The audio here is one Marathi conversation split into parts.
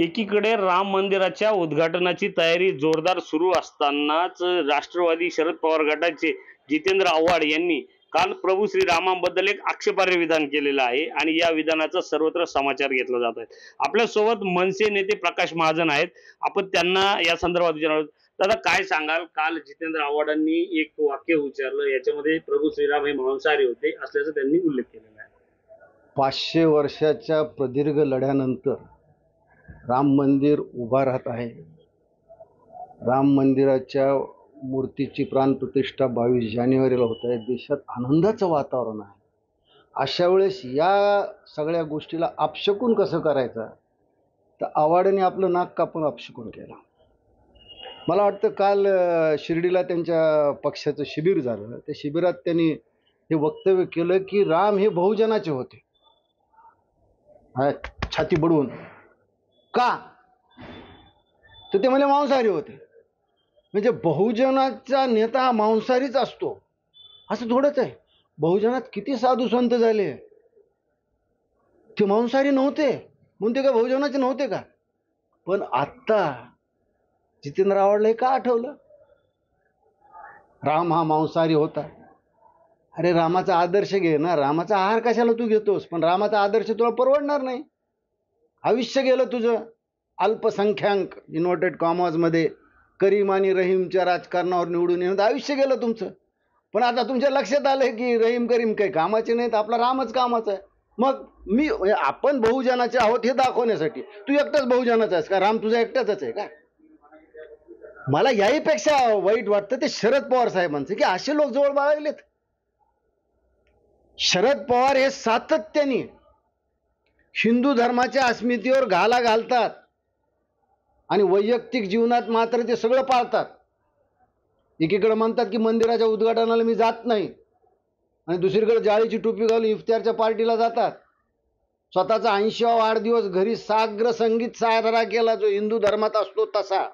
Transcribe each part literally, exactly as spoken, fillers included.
एकीकडे राम मंदिराच्या उद्घाटनाची तयारी जोरदार सुरू असतानाच राष्ट्रवादी शरद पवार गटाचे जितेंद्र आव्हाड यांनी काल प्रभू श्रीरामांबद्दल एक आक्षेपार्ह विधान केलेलं आहे आणि या विधानाचा सर्वत्र समाचार घेतला जात आहे। आपल्या सोबत मनसे नेते प्रकाश महाजन आहेत, आपण त्यांना या संदर्भात विचारणार। दादा, काय सांगाल? काल जितेंद्र आव्हाडांनी एक वाक्य उच्चारलं, याच्यामध्ये प्रभू श्रीराम हे मांसाहारी होते असल्याचा त्यांनी उल्लेख केलेला आहे। पाचशे वर्षाच्या प्रदीर्घ लढ्यानंतर राम मंदिर उभा राहत आहे। राम मंदिराच्या मूर्तीची प्राणप्रतिष्ठा बावीस जानेवारीला होत आहे। देशात आनंदाचं वातावरण आहे। अशा वेळेस या सगळ्या गोष्टीला अपशकुन कसं करायचं, तर आव्हाडांनी आपलं नाक कापून अपशकुन केलं। मला वाटतं काल शिर्डीला त्यांच्या पक्षाचं शिबिर झालं, त्या शिबिरात त्यांनी हे वक्तव्य केलं की राम हे बहुजनाचे होते। छाती बडवून का, तर ते म्हणजे मांसाहारी होते। म्हणजे बहुजनाचा नेता हा मांसाहारीच असतो असं थोडंच आहे। बहुजनात किती साधू संत झाले, ते मांसाहारी नव्हते म्हणून ते का बहुजनाचे नव्हते का? पण आत्ता जितेंद्र आव्हाडला हे का आठवलं? राम हा मांसाहारी होता। अरे रामाचा आदर्श घे ना, रामाचा आहार कशाला तू घेतोस? पण रामाचा आदर्श तुला परवडणार नाही। आयुष्य गेलं तुझं अल्पसंख्याक इन्व्हर्टेड कॉमर्स मध्ये करीम आणि रहीमच्या राजकारणावर निवडून येणं आयुष्य गेलं तुमचं। पण आता तुमच्या लक्षात आलंय की रहीम करीम काही कामाचे नाहीत, आपला रामच कामाचा आहे। मग मी आपण बहुजनाचे आहोत हे दाखवण्यासाठी तू एकटाच बहुजनाचा आहेस का? राम तुझा एकटाच आहे का? मला याहीपेक्षा वाईट वाटतं ते शरद पवार साहेबांचं, की असे लोक जवळ बाळगलेत। शरद पवार हे सातत्याने हिंदू धर्माच्या अस्मितेवर घाला घालतात आणि वैयक्तिक जीवनात मात्र ते सगळं पाळतात। एकीकडे म्हणतात की मंदिराच्या उद्घाटनाला मी जात नाही, आणि दुसरीकडे जाळीची टोपी घालून इफ्तारच्या पार्टीला जातात। स्वतःचा ऐंशीवा वाढदिवस घरी साग्र संगीत साजरा केला जो हिंदू धर्मात असतो तसा।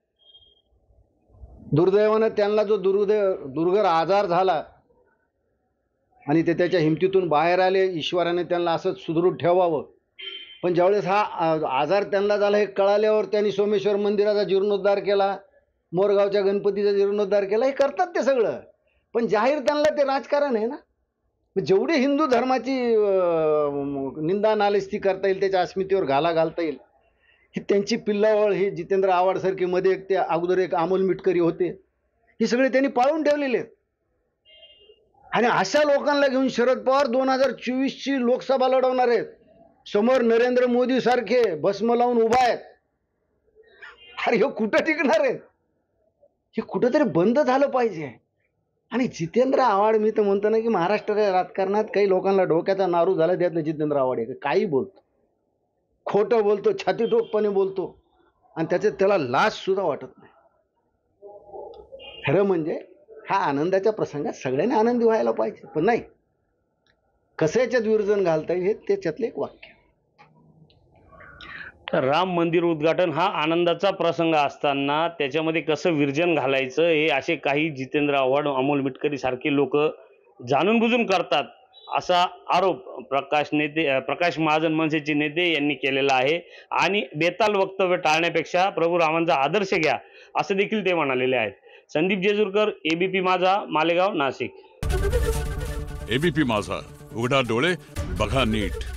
दुर्दैवानं त्यांना जो दुर्दैव दुर्धर आजार झाला आणि ते त्याच्या हिमतीतून बाहेर आले, ईश्वराने त्यांना असंच सुदृढ ठेवावं। पण ज्यावेळेस हा आजार त्यांना झाला हे कळाल्यावर त्यांनी सोमेश्वर मंदिराचा जीर्णोद्धार केला, मोरगावच्या गणपतीचा जीर्णोद्धार केला, हे करतात ते सगळं। पण जाहीर त्यांना ते राजकारण आहे ना। जेवढी हिंदू धर्माची निंदा नालिस्ती करता येईल, त्याच्या अस्मितेवर घाला घालता येईल, ही त्यांची पिल्लावळ। हे जितेंद्र आव्हाड सारखे मध्ये एक ते अगोदर एक अमोल मिटकरी होते, हे सगळे त्यांनी पाळून ठेवलेले आहेत। आणि अशा लोकांना घेऊन शरद पवार दोन हजार चोवीस ची लोकसभा लढवणार आहेत। समोर नरेंद्र मोदी सारखे भस्म लावून उभा आहेत। अरे हे कुठं टिकणार आहेत? हे कुठंतरी बंद झालं पाहिजे। आणि जितेंद्र आव्हाड, मी तर म्हणतो ना की महाराष्ट्राच्या राजकारणात काही लोकांना डोक्याचा नारू झाला, त्यातलं जितेंद्र आव्हाड आहे। काही बोलतो, खोटं बोलतो, छातीठोकपणे बोलतो, आणि त्याचे त्याला लाज सुद्धा वाटत नाही। खरं म्हणजे हा आनंदाच्या प्रसंगात सगळ्यांनी आनंदी व्हायला पाहिजे, पण नाही, कसं याच्यात विरजन घालता येईल हे त्याच्यातलं एक वाक्य। राम मंदिर उद्घाटन हा आनंदाचा प्रसंग असताना त्याच्यामध्ये कसं विरजन घालायचं हे असे काही जितेंद्र आव्हाड, अमोल मिटकरी सारखे लोक जाणून बुजून करतात, असा आरोप प्रकाश नेते प्रकाश महाजन मनसेचे नेते यांनी केलेला आहे। आणि बेताल वक्तव्य टाळण्यापेक्षा प्रभू रामांचा आदर्श घ्या असं देखील ते म्हणालेले आहेत। संदीप जेजुरकर, एबीपी माझा, मालेगाव, नाशिक। एबीपी माझा, उघडा डोळे बघा नीट।